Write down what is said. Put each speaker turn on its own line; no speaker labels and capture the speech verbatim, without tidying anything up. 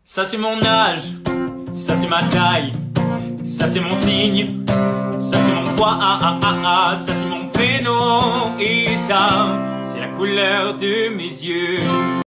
Ça c'est mon âge, ça c'est ma taille, ça c'est mon signe, ça c'est mon poids, ah, ah, ah, ah, ça c'est mon prénom, et ça c'est la couleur de mes yeux.